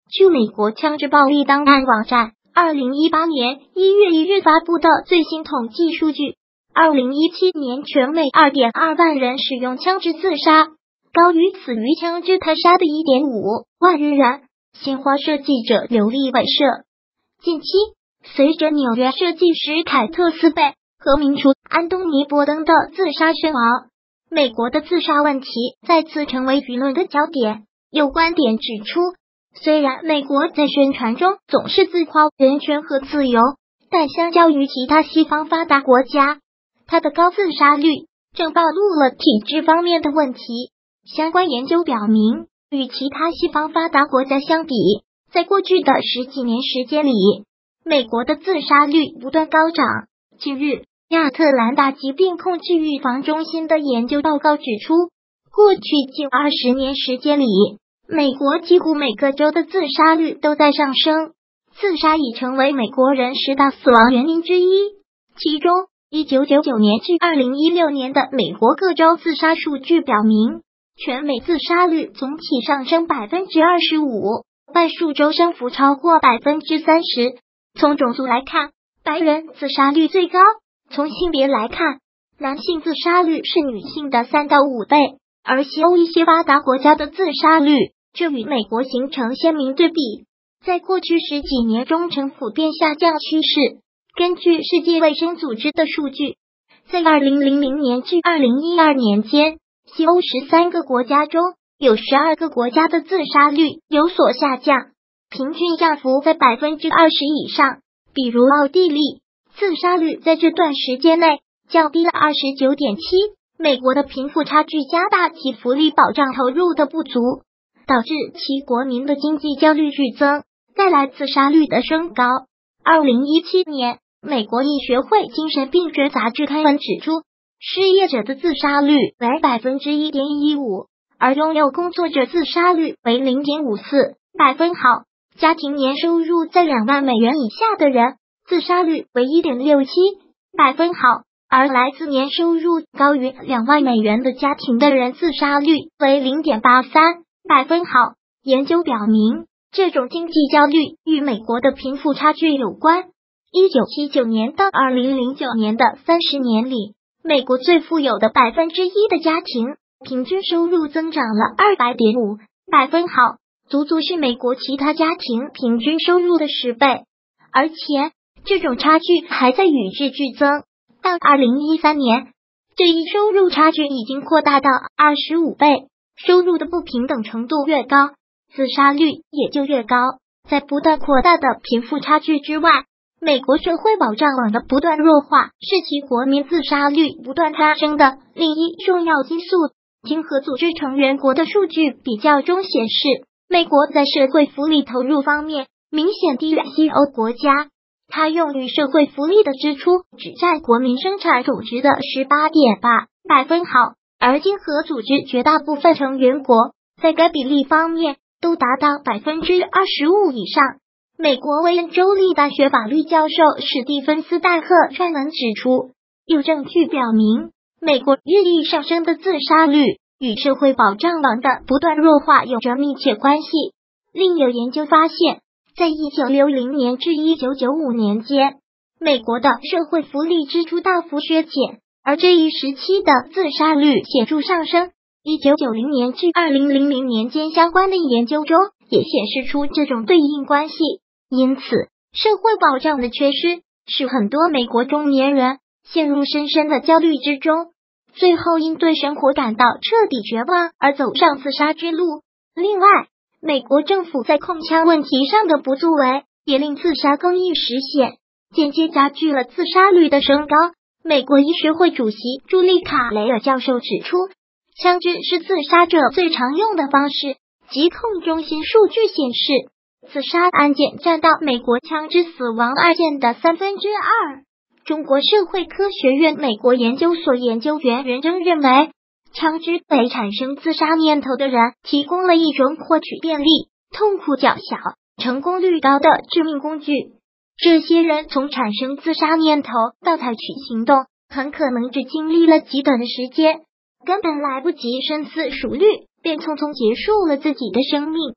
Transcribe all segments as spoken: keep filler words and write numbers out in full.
据美国枪支暴力档案网站二零一八年一月一日发布的最新统计数据，二零一七年全美 二点二万人使用枪支自杀，高于死于枪支他杀的 一点五万人。鲜花设计者刘立伟社。近期，随着纽约设计师凯特斯贝和名厨安东尼波登的自杀身亡，美国的自杀问题再次成为舆论的焦点。有观点指出，虽然美国在宣传中总是自夸人权和自由，但相较于其他西方发达国家，它的高自杀率正暴露了体制方面的问题。相关研究表明，与其他西方发达国家相比，在过去的十几年时间里，美国的自杀率不断高涨。近日，亚特兰大疾病控制预防中心的研究报告指出，过去近二十年时间里，美国几乎每个州的自杀率都在上升，自杀已成为美国人十大死亡原因之一。其中，一九九九年至二零一六年的美国各州自杀数据表明，全美自杀率总体上升 百分之二十五， 半数州升幅超过 百分之三十。从种族来看，白人自杀率最高；从性别来看，男性自杀率是女性的三到五倍，而西欧一些发达国家的自杀率就与美国形成鲜明对比。在过去十几年中呈普遍下降趋势。根据世界卫生组织的数据，在二零零零年至二零一二年间，西欧十三个国家中有十二个国家的自杀率有所下降，平均降幅在 百分之二十 以上。比如奥地利，自杀率在这段时间内降低了 二十九点七。 美国的贫富差距加大其福利保障投入的不足，导致其国民的经济焦虑剧增，带来自杀率的升高。二零一七年，美国医学会精神病学杂志刊文指出，失业者的自杀率为 百分之一点一五， 而拥有工作者自杀率为 零点五四百分号。家庭年收入在两万美元以下的人，自杀率为 一点六七百分号，而来自年收入高于两万美元的家庭的人，自杀率为 零点八三百分号。研究表明，这种经济焦虑与美国的贫富差距有关。一九七九年到二零零九年的三十年里，美国最富有的 百分之一 的家庭平均收入增长了 二百点五百分号，足足是美国其他家庭平均收入的十倍。而且这种差距还在与日俱增，到二零一三年，这一收入差距已经扩大到二十五倍。收入的不平等程度越高，自杀率也就越高。在不断扩大的贫富差距之外，美国社会保障网的不断弱化是其国民自杀率不断攀升的另一重要因素。经合组织成员国的数据比较中显示，美国在社会福利投入方面明显低于西欧国家，它用于社会福利的支出只占国民生产总值的 十八点八百分号，而经合组织绝大部分成员国在该比例方面都达到 百分之二十五 以上。美国威恩州立大学法律教授史蒂芬斯戴赫撰文指出，有证据表明，美国日益上升的自杀率与社会保障网的不断弱化有着密切关系。另有研究发现，在一九六零年至一九九五年间，美国的社会福利支出大幅削减，而这一时期的自杀率显著上升。一九九零年至二零零零年间相关的研究中也显示出这种对应关系。因此，社会保障的缺失使很多美国中年人陷入深深的焦虑之中，最后因对生活感到彻底绝望而走上自杀之路。另外，美国政府在控枪问题上的不作为也令自杀更易实现，间接加剧了自杀率的升高。美国医学会主席朱莉卡雷尔教授指出，枪支是自杀者最常用的方式。疾控中心数据显示，自杀案件占到美国枪支死亡案件的三分之二。中国社会科学院美国研究所研究员任征认为，枪支给产生自杀念头的人提供了一种获取便利、痛苦较小、成功率高的致命工具。这些人从产生自杀念头到采取行动，很可能只经历了极短的时间，根本来不及深思熟虑，便匆匆结束了自己的生命。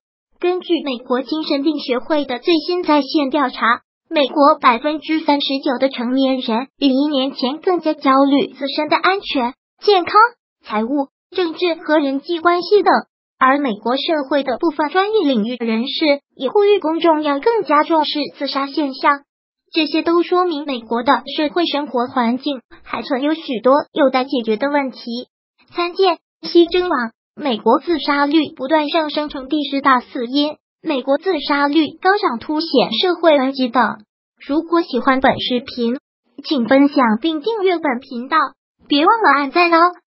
根据美国精神病学会的最新在线调查，美国 百分之三十九 的成年人比一年前更加焦虑自身的安全、健康、财务、政治和人际关系等。而美国社会的部分专业领域人士也呼吁公众要更加重视自杀现象。这些都说明美国的社会生活环境还存有许多有待解决的问题。参见西征网，美国自杀率不断上升成第十大死因，美国自杀率高涨凸显社会危机等。如果喜欢本视频，请分享并订阅本频道，别忘了按赞哦。